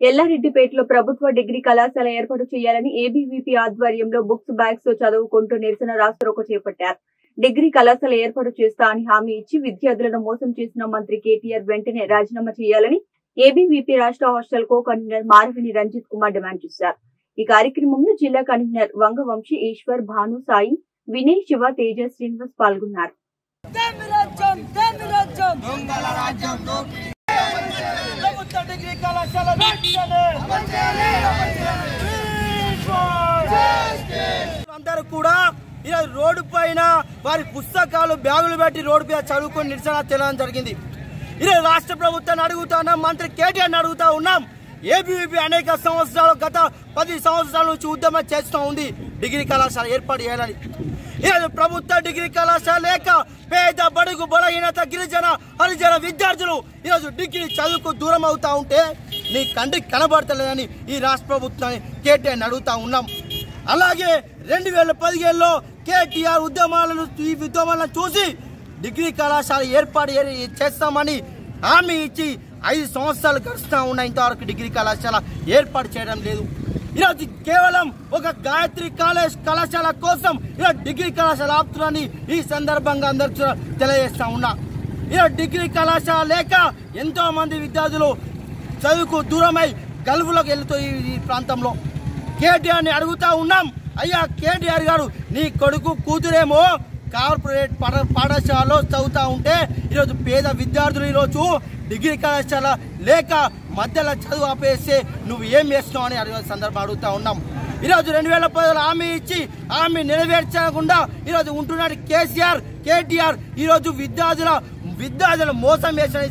ఎల్లారెడ్డిపేటలో ప్రభుత్వ డిగ్రీ కళాశాల ఏర్పాటు చేయాలని ఏబీవీపీ ఆధ్వర్యంలో బుక్స్ బ్యాగ్స్ తో చదువుకుంటూ నిరసన రాస్తారోకో చేపట్టారు. డిగ్రీ కళాశాల ఏర్పాటు చేస్తా అని హామీ ఇచ్చి విద్యార్థులను మోసం చేసిన మంత్రి కేటీఆర్ వెంటనే రాజీనామా చేయాలని ఏబీవీపీ రాష్ట్ర హాస్టల్ కో కన్వీనర్ మారవిని రంజిత్ కుమార్ డిమాండ్ చేశారు. ఈ కార్యక్రమంలో జిల్లా కన్వీనర్ వంగవంశీ, ఈశ్వర్, భాను, సాయి, వినయ్, శివ, తేజ, శ్రీనివాస్ పాల్గొన్నారు. అందరూ కూడా ఈరోజు రోడ్డు పైన వారి పుస్తకాలు బ్యాగులు పెట్టి రోడ్డు పైన చదువుకొని నిరసన తెలవడం జరిగింది. ఈరోజు రాష్ట్ర ప్రభుత్వాన్ని అడుగుతా ఉన్నాం, మంత్రి కేటీఆర్ని అడుగుతా ఉన్నాం. ఏబీవీపీ అనేక సంవత్సరాలు, గత 10 సంవత్సరాల నుంచి ఉద్యమం చేస్తూ ఉంది డిగ్రీ కళాశాల ఏర్పాటు చేయాలని. ఈరోజు ప్రభుత్వ డిగ్రీ కళాశాల లేక పేద, బడుగు, బలహీనత, గిరిజన, హరిజన విద్యార్థులు ఈరోజు డిగ్రీ చదువుకు దూరం అవుతా ఉంటే నీ కంటికి కనబడతలేదని ఈ రాష్ట్ర ప్రభుత్వాన్ని కేటీఆర్ని అడుగుతా ఉన్నాం. అలాగే 2015లో కేటీఆర్ ఈ ఉద్యమాలను చూసి డిగ్రీ కళాశాల ఏర్పాటు చేస్తామని హామీ ఇచ్చి 5 సంవత్సరాలు గడుస్తూ ఉన్నాయి. ఇంతవరకు డిగ్రీ కళాశాల ఏర్పాటు చేయడం లేదు. ఈరోజు కేవలం ఒక గాయత్రి కళాశాల కోసం ఈరోజు డిగ్రీ కళాశాల ఆపుతున్నారని ఈ సందర్భంగా అందరికీ తెలియజేస్తా ఉన్నా. ఈరోజు డిగ్రీ కళాశాల లేక ఎంతో మంది విద్యార్థులు చదువుకు దూరమై గల్ఫ్లోకి వెళ్తూ ఈ ప్రాంతంలో కేటీఆర్ని అడుగుతా ఉన్నాం. అయ్యా కేటీఆర్ గారు, నీ కొడుకు కూతురేమో కార్పొరేట్ పాఠశాలలో చదువుతా ఉంటే ఈరోజు పేద విద్యార్థులు ఈరోజు డిగ్రీ కళాశాల లేక మధ్యలో చదువు ఆపేస్తే నువ్వు ఏం చేస్తున్నావు అని అడిగే సందర్భం అడుగుతా ఉన్నాం. ఈరోజు 2010లో హామీ ఇచ్చి హామీ నెరవేర్చకుండా ఈరోజు ఉంటున్నాడు కేటీఆర్. ఈరోజు విద్యార్థుల మోసం చేసిన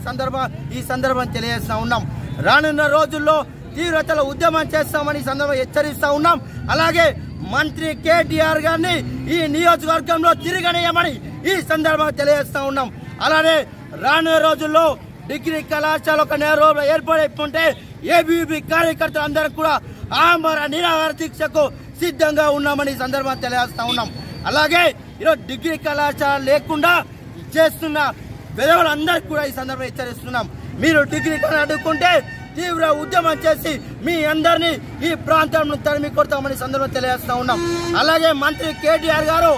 ఈ సందర్భం తెలియజేస్తా ఉన్నాం. రానున్న రోజుల్లో తీవ్రతలో ఉద్యమం చేస్తామని ఈ సందర్భం హెచ్చరిస్తా ఉన్నాం. అలాగే మంత్రి కేటీఆర్ గారిని ఈ నియోజకవర్గంలో తిరగనేయమని ఈ సందర్భంగా తెలియజేస్తా ఉన్నాం. అలానే రానున్న రోజుల్లో డిగ్రీ కళాశాల ఒక నేరంలో ఏర్పడేకుంటే ఏబీవీపీ కార్యకర్తలు అందరూ కూడా ఆమర నిరాహార దీక్షకు సిద్ధంగా ఉన్నామని ఈ సందర్భంగా తెలియజేస్తా ఉన్నాం. అలాగే ఈరోజు డిగ్రీ కళాశాల లేకుండా చేస్తున్న విధవులందరికీ కూడా ఈ సందర్భంగా హెచ్చరిస్తున్నాం. మీరు డిగ్రీ కళాశాల అడ్డుకుంటే తీవ్ర ఉద్యమం చేసి మీ అందరినీ ఈ ప్రాంతంలో తరిమి కొడతామని సందర్భంగా తెలియజేస్తా ఉన్నాం. అలాగే మంత్రి కేటీఆర్ గారు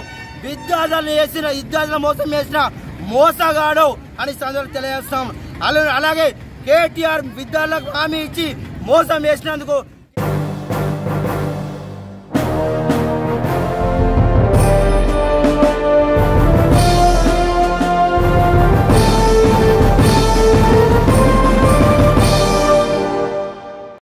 విద్యార్థులను మోసం చేసిన మోసగాడు అని సందర్భంగా తెలియజేస్తాం. అలాగే కేటీఆర్ విద్యార్థులకు హామీ ఇచ్చి మోసం చేసినందుకు